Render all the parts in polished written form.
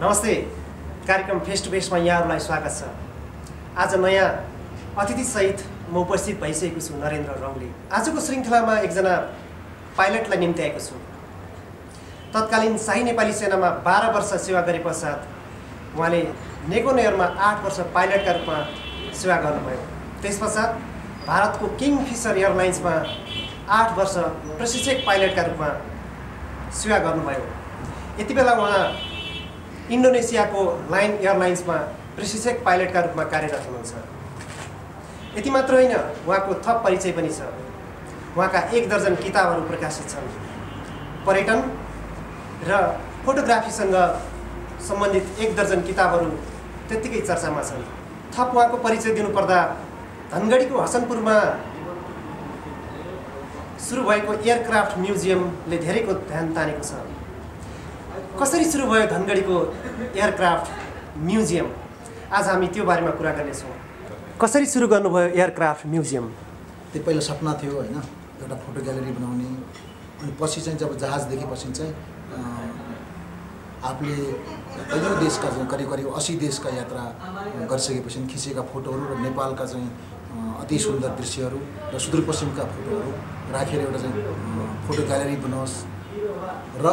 नमस्ते। कार्यक्रम face to फेसमा यहाँहरूलाई स्वागत छ। आज नयाँ अतिथिसहित म उपस्थित भइसकेको छु, नरेन्द्र रौले। आजको श्रृङ्खलामा एकजना पाइलटलाई निम्ति आएको छु। तत्कालीन शाही नेपाली सेनामा 12 वर्ष सेवा गरे पश्चात उहाँले नेगोन एयरमा 8 वर्ष पाइलटका रूपमा सेवा गर्नुभयो। त्यसपश्चात भारतको किङफिसर एयरलाइन्समा 8 वर्ष प्रशिक्षक पाइलटका रूपमा सेवा गर्नुभयो। यति बेला उहाँ इन्डोनेसियाको लाइन एयरलाइन्समा प्रशिक्षक पाइलटका रूपमा कार्यरत हुनुहुन्छ। यति मात्र होइन, उहाँको थप परिचय पनि छ। उहाँका 1 दर्जन किताबहरू प्रकाशित छन्। पर्यटन र फोटोग्राफीसँग सम्बन्धित 1 दर्जन किताबहरू त्यत्तिकै चर्चामा छन्। थप उहाँको परिचय दिनुपर्दा धनगढीको हसनपुरमा सुरु भएको एयरक्राफ्ट म्युजियमले धेरैको ध्यान तानेको छ। कसरी सुरु भयो धनगढीको एयरक्राफ्ट म्युजियम? आज हामी त्यो बारेमा कुरा गर्नेछौँ। कसरी सुरु गर्नुभयो एयरक्राफ्ट म्युजियम? त्यो पहिला सपना थियो होइन, एउटा फोटो ग्यालेरी बनाउने। अनि पछि चाहिँ जब जहाज देखेपछि चाहिँ आफूले कयौँ देशका करिब 80 देशका यात्रा गरिसकेपछि खिचेका फोटोहरू र नेपालका चाहिँ अति सुन्दर दृश्यहरू र सुदूरपश्चिमका फोटोहरू राखेर एउटा चाहिँ फोटो ग्यालेरी बनाओस् र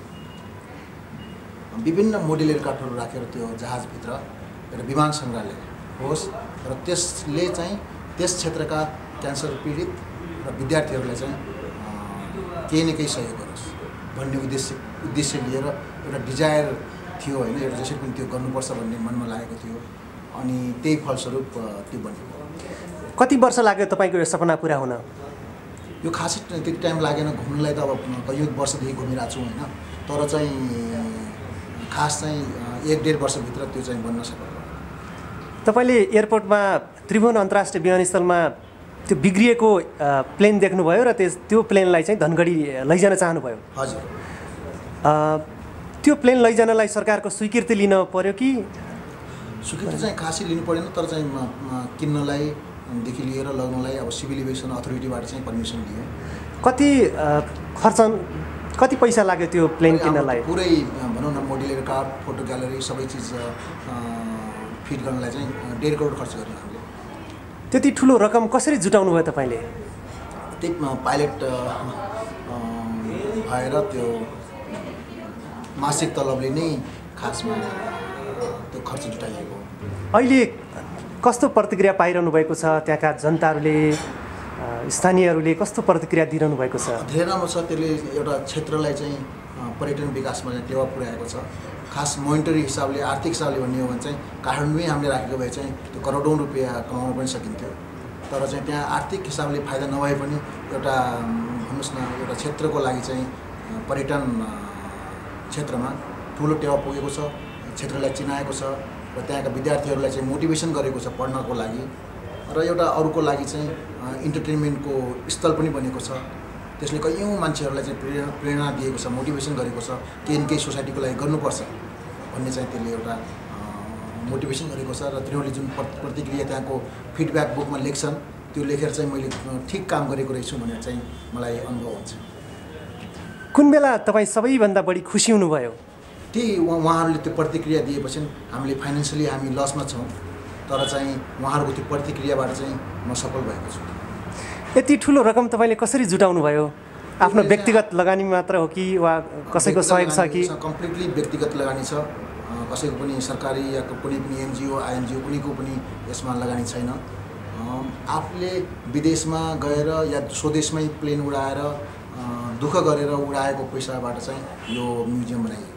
विभिन्न मोडुलर काठहरू राखेर त्यो जहाजभित्र एउटा विमान सङ्ग्रहालय होस् र त्यसले चाहिँ त्यस क्षेत्रका क्यान्सर पीडित र विद्यार्थीहरूलाई चाहिँ केही न केही सहयोग गरोस् भन्ने उद्देश्य लिएर एउटा डिजायर थियो होइन। एउटा जसरी पनि त्यो गर्नुपर्छ भन्ने मनमा लागेको थियो। अनि त्यही फलस्वरूप त्यो बनेको। कति वर्ष लाग्यो तपाईँको यो सपना पुरा हुन? यो खासै त्यति टाइम लागेन। घुम्नलाई त अब कयौँ वर्षदेखि घुमिरहेको छु होइन, तर चाहिँ खास चाहिँ 1-1.5 वर्षभित्र त्यो चाहिँ बन्न सक्यो। तपाईँले एयरपोर्टमा त्रिभुवन अन्तर्राष्ट्रिय विमानस्थलमा त्यो बिग्रिएको प्लेन देख्नुभयो र त्यो प्लेनलाई चाहिँ धनगढी लैजान चाहनुभयो। हजुर। त्यो प्लेन लैजानलाई सरकारको स्वीकृति लिन पर्यो कि? स्वीकृति चाहिँ खासै लिनु परेन, तर चाहिँ किन्नलाई देखि लिएर लग्नलाई अब सिभिल एभिएसन अथोरिटीबाट चाहिँ पर्मिसन लियो। कति पैसा लाग्यो त्यो प्लेन किन्नलाई? पुरै भनौँ न मोडुलर काठ, फोटो ग्यालेरी सबै चिज फिट गर्नलाई चाहिँ 1.5 करोड खर्च गर्यो हामीले। त्यति ठुलो रकम कसरी जुटाउनु भयो तपाईँले? त्यही पाइलट भएर त्यो मासिक तलबले नै खासमा त्यो खर्च जुटाइएको। अहिले कस्तो प्रतिक्रिया पाइरहनु भएको छ? त्यहाँका जनताहरूले, स्थानीयहरूले कस्तो प्रतिक्रिया दिइरहनु भएको छ? धेरै राम्रो छ। त्यसले एउटा क्षेत्रलाई चाहिँ पर्यटन विकासमा चाहिँ टेवा पुर्याएको छ। खास मोनिटरी हिसाबले, आर्थिक हिसाबले भन्ने हो भने चाहिँ काठमाडौँमै हामीले राखेको भए चाहिँ त्यो करोडौँ रुपियाँ कमाउन पनि सकिन्थ्यो। तर चाहिँ त्यहाँ आर्थिक हिसाबले फाइदा नभए पनि एउटा भन्नुहोस् न एउटा क्षेत्रको लागि चाहिँ पर्यटन क्षेत्रमा ठुलो टेवा पुगेको छ, क्षेत्रलाई चिनाएको छ र त्यहाँका विद्यार्थीहरूलाई चाहिँ मोटिभेसन गरेको छ पढ्नको लागि र एउटा अरूको लागि चाहिँ इन्टरटेनमेन्टको स्थल पनि बनेको छ। त्यसले कयौँ मान्छेहरूलाई चाहिँ प्रेरणा दिएको छ, मोटिभेसन गरेको छ, केही न केही सोसाइटीको लागि गर्नुपर्छ भन्ने चाहिँ त्यसले एउटा मोटिभेसन गरेको छ। र तिनीहरूले जुन प्रतिक्रिया त्यहाँको फिडब्याक बुकमा लेख्छन् त्यो लेखेर चाहिँ मैले ठिक काम गरेको रहेछु भनेर चाहिँ मलाई अनुभव हुन्छ। कुन बेला तपाईँ सबैभन्दा बढी खुसी हुनुभयो? त्यही उहाँहरूले त्यो प्रतिक्रिया दिएपछि हामीले फाइनेन्सियली हामी लसमा छौँ, तर चाहिँ उहाँहरूको त्यो प्रतिक्रियाबाट चाहिँ म सफल भएको छु। यति ठुलो रकम तपाईँले कसरी जुटाउनु भयो? आफ्नो व्यक्तिगत लगानी मात्र हो कि वा कसैको सहयोग छ कि? कम्प्लिटली व्यक्तिगत लगानी छ। कसैको पनि सरकारी या कुनै पनि एनजिओ आइएनजिओ कुनैको पनि यसमा लगानी छैन। आफूले विदेशमा गएर या स्वदेशमै प्लेन उडाएर दुःख गरेर उडाएको पैसाबाट चाहिँ यो म्युजियम बनाइएको।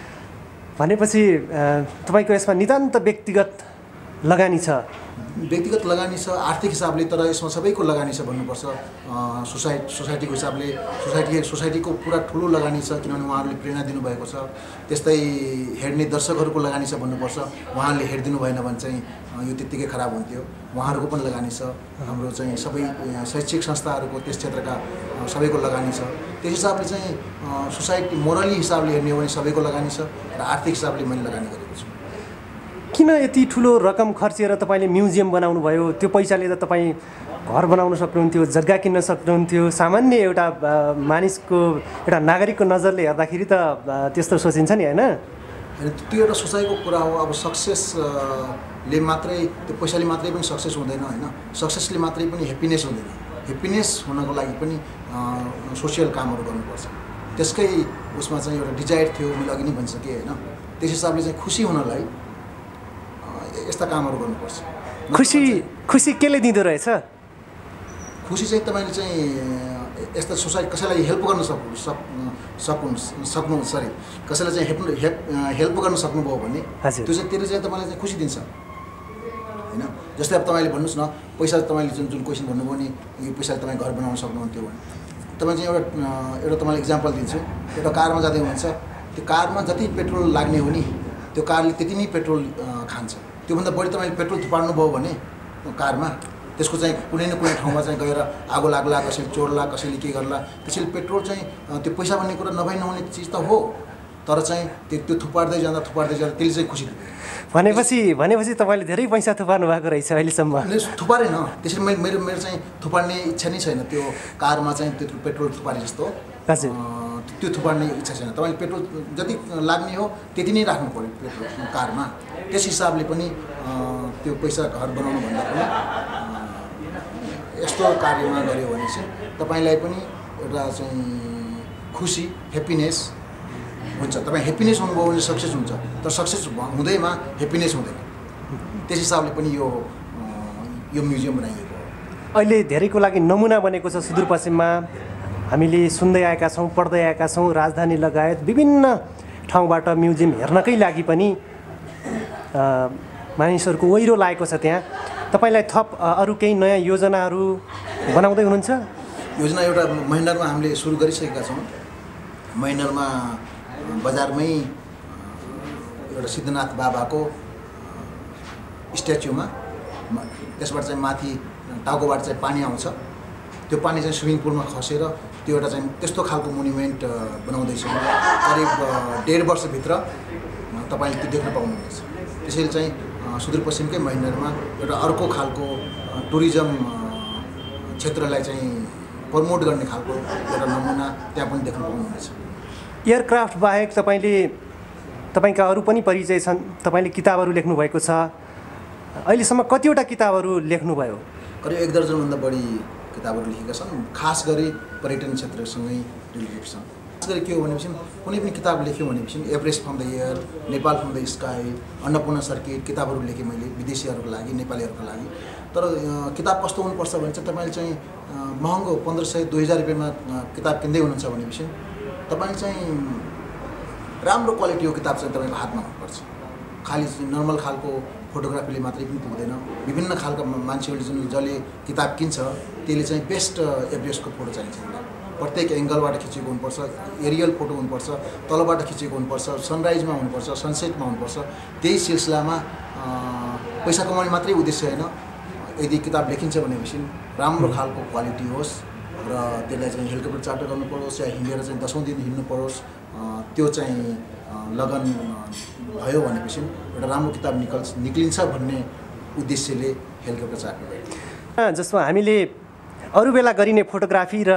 भनेपछि तपाईँको यसमा नितान्त व्यक्तिगत लगानी छ? व्यक्तिगत लगानी छ, आर्थिक हिसाबले, तर यसमा सबैको लगानी छ भन्नुपर्छ। सोसाइटीको हिसाबले सोसाइटीको पुरा ठुलो लगानी छ, किनभने उहाँहरूले प्रेरणा दिनुभएको छ। त्यस्तै हेर्ने दर्शकहरूको लगानी छ भन्नुपर्छ। उहाँहरूले हेरिदिनु भएन भने चाहिँ यो त्यत्तिकै खराब हुन्थ्यो। उहाँहरूको पनि लगानी छ। हाम्रो चाहिँ सबै शैक्षिक संस्थाहरूको त्यस क्षेत्रका सबैको लगानी छ। त्यस हिसाबले चाहिँ सोसाइटी मोरली हिसाबले हेर्ने हो भने सबैको लगानी छ र आर्थिक हिसाबले मैले लगानी गरेको छु। किन यति ठुलो रकम खर्चेर तपाईँले म्युजियम बनाउनु भयो? त्यो पैसाले त तपाईँ घर बनाउन सक्नुहुन्थ्यो, जग्गा किन्न सक्नुहुन्थ्यो। सामान्य एउटा मानिसको, एउटा नागरिकको नजरले हेर्दाखेरि त त्यस्तो सोचिन्छ नि, होइन? होइन त्यो एउटा सोचाइको कुरा हो। अब सक्सेसले मात्रै त्यो पैसाले मात्रै पनि सक्सेस हुँदैन होइन, सक्सेसले मात्रै पनि ह्याप्पिनेस हुँदैन। ह्याप्पिनेस हुनको लागि पनि सोसियल कामहरू गर्नुपर्छ। त्यसकै उसमा चाहिँ एउटा डिजायर थियो, मैले अघि नै भनिसकेँ होइन। त्यस हिसाबले चाहिँ खुसी हुनलाई यस्ता कामहरू गर्नुपर्छ। खुसी केले दिँदो रहेछ? खुसी चाहिँ तपाईँले चाहिँ यस्ता सोसाइटी कसैलाई हेल्प गर्न कसैलाई चाहिँ हेल्प गर्न सक्नुभयो भने त्यो चाहिँ त्यसले चाहिँ तपाईँलाई चाहिँ खुसी दिन्छ होइन। जस्तै अब तपाईँले भन्नुहोस् न, पैसा तपाईँले जुन क्वेसन भन्नुभयो नि, यो पैसाले तपाईँ घर बनाउन सक्नुहुन्थ्यो भने तपाईँ चाहिँ एउटा तपाईँलाई इक्जाम्पल दिन्छु। एउटा कारमा जाँदै हुनुहुन्छ, त्यो कारमा जति पेट्रोल लाग्ने हो नि त्यो कारले त्यति नै पेट्रोल खान्छ। त्योभन्दा बढी तपाईँले पेट्रोल थुपार्नुभयो भने कारमा त्यसको चाहिँ कुनै न कुनै ठाउँमा चाहिँ गएर आगो लाग्ला, कसैले चोर्ला, कसैले के गर्ला। त्यसैले पेट्रोल चाहिँ त्यो पैसा भन्ने कुरा नहुने चिज त हो, तर चाहिँ त्यो थुपार्दै जाँदा त्यसले चाहिँ खुसी दिन्छ। भनेपछि तपाईँले धेरै पैसा थुपार्नु भएको रहेछ अहिलेसम्म? थुपारेन, त्यसरी मेरो चाहिँ थुपार्ने इच्छा नै छैन। त्यो कारमा चाहिँ त्यो पेट्रोल थुपारे जस्तो त्यो थुपार्ने इच्छा छैन। तपाईँले पेट्रोल जति लाग्ने हो त्यति नै राख्नु पऱ्यो पेट्रोल कारमा। त्यस हिसाबले पनि त्यो पैसा घर बनाउनु भन्दा पनि यस्तो कार्यमा गऱ्यो भने चाहिँ तपाईँलाई पनि एउटा चाहिँ खुसी ह्याप्पिनेस हुन्छ। तपाईँ ह्याप्पिनेस हुनुभयो भने सक्सेस हुन्छ, तर सक्सेस हुँदैमा ह्याप्पिनेस हुँदैन। त्यस हिसाबले पनि यो म्युजियम बनाइएको हो। अहिले धेरैको लागि नमुना बनेको छ सुदूरपश्चिममा। हामीले सुन्दै आएका छौँ, पढ्दै आएका छौँ, राजधानी लगायत विभिन्न ठाउँबाट म्युजियम हेर्नकै लागि पनि मानिसहरूको ओहिरो लागेको छ त्यहाँ। तपाईँलाई थप अरू केही नयाँ योजनाहरू बनाउँदै हुनुहुन्छ? योजना एउटा महिनामा हामीले सुरु गरिसकेका छौँ। महिनामा बजारमै एउटा सिद्धनाथ बाबाको स्ट्याच्युमा, त्यसबाट चाहिँ माथि टाउकोबाट चाहिँ पानी आउँछ। त्यो पानी चाहिँ स्विमिङ पुलमा खसेर त्यो एउटा चाहिँ त्यस्तो खालको मोन्युमेन्ट बनाउँदैछौँ। करिब 1.5 वर्षभित्र तपाईँले त्यो देख्न पाउनुहुनेछ। त्यसैले चाहिँ सुदूरपश्चिमकै महिनामा एउटा अर्को खालको टुरिज्म क्षेत्रलाई चाहिँ प्रमोट गर्ने खालको एउटा नमुना त्यहाँ पनि देख्न पाउनुहुनेछ। एयरक्राफ्ट बाहेक तपाईँका अरू पनि परिचय छन्। तपाईँले किताबहरू लेख्नुभएको छ। अहिलेसम्म कतिवटा किताबहरू लेख्नुभयो? करिब 1 दर्जनभन्दा बढी किताबहरू लेखेका छन्। खास गरी पर्यटन क्षेत्रसँगै रिलेटेड छन्। खास गरी के हो भनेपछि कुनै पनि किताब लेख्यो भनेपछि Everest from the air, Nepal from the sky, Annapurna circuit किताबहरू लेखेँ मैले विदेशीहरूको लागि, नेपालीहरूको लागि। तर किताब कस्तो हुनुपर्छ भने चाहिँ तपाईँले चाहिँ महँगो 1500-2000 रुपियाँमा किताब किन्दै हुनुहुन्छ भनेपछि तपाईँले चाहिँ राम्रो क्वालिटीको किताब चाहिँ तपाईँको हातमा हुनुपर्छ। खालि नर्मल खालको फोटोग्राफीले मात्रै पनि पुग्दैन। विभिन्न खालका मान्छेहरूले जसले किताब किन्छ त्यसले चाहिँ बेस्ट एभरेस्टको फोटो चाहिन्छ। प्रत्येक एङ्गलबाट खिचेको हुनुपर्छ, एरियल फोटो हुनुपर्छ, तलबाट खिचेको हुनुपर्छ, सनराइजमा हुनुपर्छ, सनसेटमा हुनुपर्छ। त्यही सिलसिलामा पैसा कमाउने मात्रै उद्देश्य होइन। यदि किताब लेखिन्छ भनेपछि राम्रो खालको क्वालिटी होस् र त्यसलाई चाहिँ हेलिकप्टर चार्टर गर्नु परोस् या हिँडेर चाहिँ 10औँ दिन हिँड्नु परोस्, त्यो चाहिँ लगन भयो भनेपछि एउटा राम्रो किताब निक्लिन्छ भन्ने उद्देश्यले हेलिकप्टर चार्टर भयो। जसमा हामीले अरू बेला गरिने फोटोग्राफी र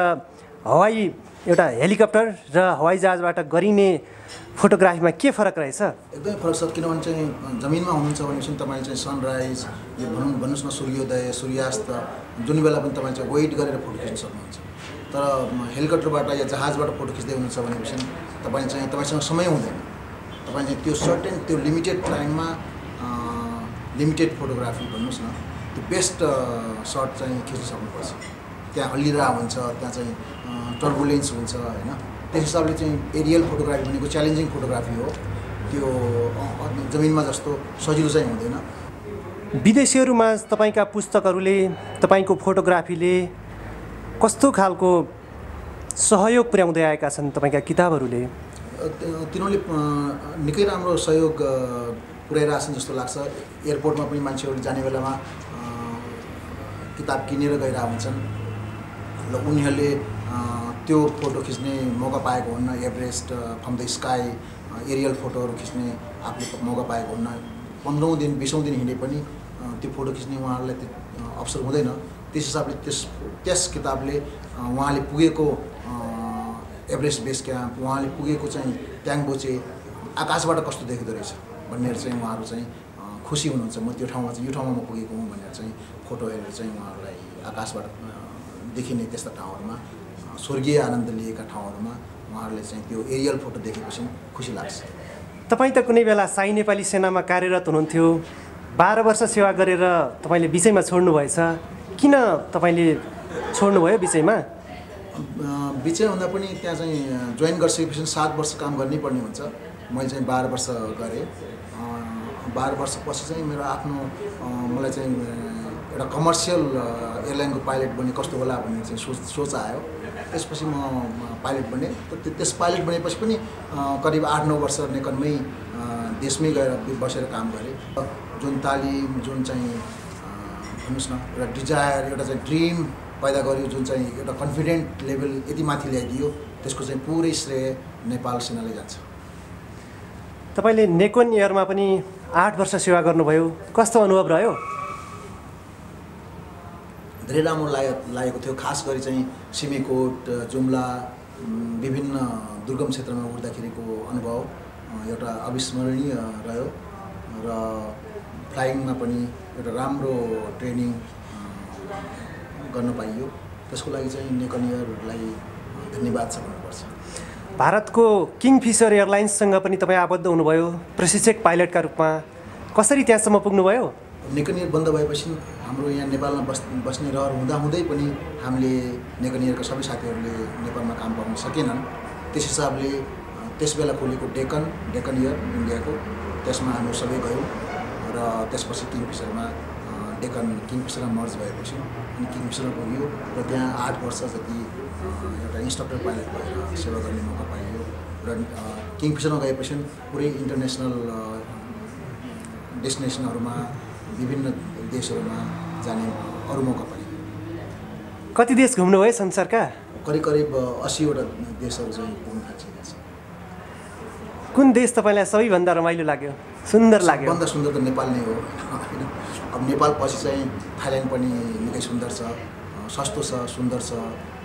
एउटा हेलिकप्टर र हवाईजहाजबाट गरिने फोटोग्राफीमा के फरक रहेछ? एकदमै फरक छ। किनभने चाहिँ जमिनमा हुनुहुन्छ भनेपछि तपाईँले चाहिँ सनराइज यो भन्नुहोस् न, सूर्योदय, सूर्यास्त जुन बेला पनि तपाईँ चाहिँ वेट गरेर फोटो खिच्न सक्नुहुन्छ। तर हेलिकप्टरबाट या जहाजबाट फोटो खिच्दै हुनुहुन्छ भनेपछि तपाईँसँग समय हुँदैन। तपाईँ चाहिँ त्यो सर्टेन त्यो लिमिटेड टाइममा लिमिटेड फोटोग्राफी भन्नुहोस् न, त्यो बेस्ट सर्ट चाहिँ खिच्न सक्नुपर्छ। त्यहाँ हल्लिरहेको हुन्छ, त्यहाँ चाहिँ टर्बुलेन्स हुन्छ होइन। त्यस हिसाबले चाहिँ एरियल फोटोग्राफी भनेको च्यालेन्जिङ फोटोग्राफी हो। त्यो जमिनमा जस्तो सजिलो चाहिँ हुँदैन। विदेशीहरूमा तपाईँका पुस्तकहरूले, तपाईँको फोटोग्राफीले कस्तो खालको सहयोग पुर्याउँदै आएका छन्? तपाईँका किताबहरूले तिनीहरूले निकै राम्रो सहयोग पुर्याइरहेछन् जस्तो लाग्छ। एयरपोर्टमा पनि मान्छेहरू जाने बेलामा किताब किनेर गइरहेको हुन्छन् र उनीहरूले त्यो फोटो खिच्ने मौका पाएको हुन्न। Everest from the sky aerial फोटोहरू खिच्ने आफूले मौका पाएको हुन्न। 15औँ दिन 20औँ दिन हिँडे पनि त्यो फोटो खिच्ने उहाँहरूलाई त्यो अवसर हुँदैन। त्यस हिसाबले त्यस किताबले उहाँले पुगेको एभरेस्ट बेस क्याम्प, उहाँले पुगेको चाहिँ ट्याङबोचे आकाशबाट कस्तो देखिँदो रहेछ भनेर चाहिँ उहाँहरू चाहिँ खुसी हुनुहुन्छ। म त्यो ठाउँमा चाहिँ यो ठाउँमा म पुगेको हुँ भनेर चाहिँ फोटो हेरेर चाहिँ उहाँहरूलाई आकाशबाट देखिने त्यस्ता ठाउँहरूमा स्वर्गीय आनन्द लिएका ठाउँहरूमा उहाँहरूले चाहिँ त्यो एरियल फोटो देखेपछि खुसी लाग्छ। तपाईँ त कुनै बेला साई नेपाली सेनामा कार्यरत हुनुहुन्थ्यो, 12 वर्ष सेवा गरेर तपाईँले बिचैमा छोड्नुभएछ। किन तपाईँले छोड्नुभयो बिचैमा? बिचै भन्दा पनि त्यहाँ चाहिँ जोइन गरिसकेपछि 7 वर्ष काम गर्नै पर्ने हुन्छ। मैले चाहिँ 12 वर्ष गरेँ। 12 वर्षपछि चाहिँ मेरो आफ्नो मलाई चाहिँ एउटा कमर्सियल एयरलाइनको पाइलट बने कस्तो होला भन्ने चाहिँ सोच आयो। त्यसपछि म पाइलट बनेँ। त्यस पाइलट बनेपछि पनि करिब 8-9 वर्ष नेकनमै देशमै गएर बसेर काम गरेँ। जुन तालिम, जुन चाहिँ भन्नुहोस् न एउटा डिजायर, एउटा चाहिँ ड्रिम पैदा गर्यो, जुन चाहिँ एउटा कन्फिडेन्ट लेभल यति माथि ल्याइदियो, त्यसको चाहिँ पुरै श्रेय नेपाल सेनाले जान्छ। तपाईँले नेकोन एयरमा पनि 8 वर्ष सेवा गर्नुभयो, कस्तो अनुभव रह्यो? धेरै राम्रो लागेको थियो। खास गरी चाहिँ सिमीकोट, जुम्ला, विभिन्न दुर्गम क्षेत्रमा उड्दाखेरिको अनुभव एउटा अविस्मरणीय रह्यो र फ्लाइङमा पनि एउटा राम्रो ट्रेनिङ गर्न पाइयो। त्यसको लागि चाहिँ नेकोन एयरलाई धन्यवाद छ भन्नुपर्छ। भारतको किङफिसर एयरलाइन्ससँग पनि तपाईँ आबद्ध हुनुभयो प्रशिक्षक पाइलटका रूपमा। कसरी त्यहाँसम्म पुग्नुभयो? नेकोन एयर बन्द भएपछि हाम्रो यहाँ नेपालमा बस्ने रहर हुँदाहुँदै पनि हामीले नेकोन एयरका सबै साथीहरूले नेपालमा काम पाउन सकेनन्। त्यस हिसाबले त्यसबेला खोलेको डेकन एयर इन्डियाको, त्यसमा हामी सबै गयौँ र त्यसपछि किङफिसरमा मर्ज भएपछि अनि किङफिसरमा पुग्यो र त्यहाँ 8 वर्ष जति एउटा इन्स्ट्रक्टर पाइलट भएर सेवा गर्ने मौका पाइयो र किङफिसरमा गएपछि पुरै इन्टरनेसनल डेस्टिनेसनहरूमा विभिन्न देशहरूमा जाने अरू मौका पाइयो। कति देश घुम्नुभयो संसारका? करिब 80वटा देशहरू चाहिँ पुग्न थालिसकेका छ। कुन देश तपाईँलाई सबैभन्दा रमाइलो लाग्यो, सुन्दर लाग्यो? सबभन्दा सुन्दर त नेपाल नै हो होइन। अब नेपाल पछि चाहिँ थाइल्यान्ड पनि निकै सुन्दर छ, सस्तो छ, सुन्दर छ,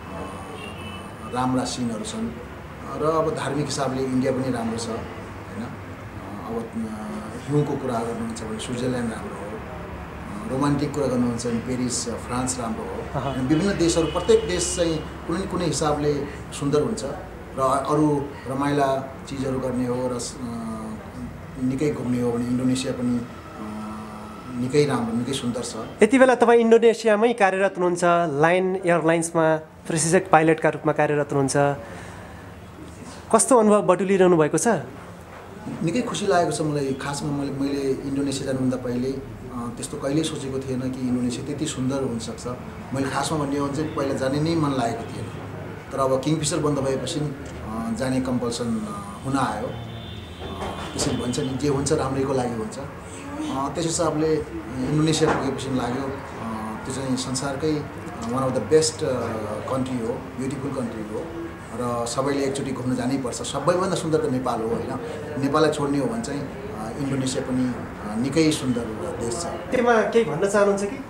राम्रा सिनहरू छन् र अब धार्मिक हिसाबले इन्डिया पनि राम्रो छ होइन। अब हिउँको कुरा गर्नुहुन्छ भने स्विजरल्यान्ड राम्रो हो, रोमान्टिक कुरा गर्नुहुन्छ भने पेरिस फ्रान्स राम्रो हो। विभिन्न देशहरू, प्रत्येक देश चाहिँ कुनै हिसाबले सुन्दर हुन्छ र अरू रमाइला चिजहरू गर्ने हो र निकै घुम्ने हो भने इन्डोनेसिया पनि निकै राम्रो, निकै सुन्दर छ। यति बेला तपाईँ इन्डोनेसियामै कार्यरत हुनुहुन्छ, लायन एयरलाइन्समा प्रशिक्षक पाइलटका रूपमा कार्यरत हुनुहुन्छ। कस्तो अनुभव बटुलिरहनु भएको छ? निकै खुसी लागेको छ मलाई। खासमा मैले इन्डोनेसिया जानुभन्दा पहिले त्यस्तो कहिल्यै सोचेको थिएन कि इन्डोनेसिया त्यति सुन्दर हुनसक्छ। मैले खासमा भन्ने हो भने चाहिँ पहिला जाने नै मन लागेको थिएन, तर अब किङफिसर बन्द भएपछि जाने कम्पल्सन हुन आयो। त्यसरी भन्छ नि, जे हुन्छ राम्रैको लागि हुन्छ। त्यस हिसाबले इन्डोनेसिया पुगेपछि लाग्यो त्यो चाहिँ संसारकै one of the best country हो, ब्युटिफुल कन्ट्री हो र सबैले एकचोटि घुम्न जानैपर्छ। सबैभन्दा सुन्दर त नेपाल हो होइन। नेपाललाई छोड्ने हो भने चाहिँ इन्डोनेसिया पनि निकै सुन्दर देश छ। त्यसमा केही भन्न चाहनुहुन्छ कि?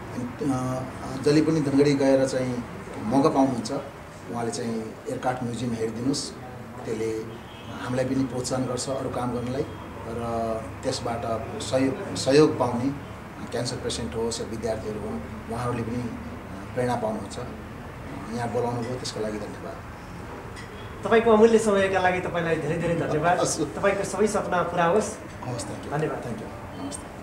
जसले पनि धनगढी गएर चाहिँ मौका पाउनुहुन्छ उहाँले चाहिँ एयरक्राफ्ट म्युजियम हेरिदिनुहोस्। त्यसले हामीलाई पनि प्रोत्साहन गर्छ अरू काम गर्नलाई र त्यसबाट सहयोग पाउने क्यान्सर पेसेन्ट होस् या विद्यार्थीहरू हुन्, उहाँहरूले पनि प्रेरणा पाउनुहुन्छ। यहाँ बोलाउनु भयो त्यसको लागि धन्यवाद। तपाईँको अमूल्य समयका लागि तपाईँलाई धेरै धेरै धन्यवाद। तपाईँको सबै सपना पुरा होस्। हवस्, धन्यवाद। Thank you. नमस्ते।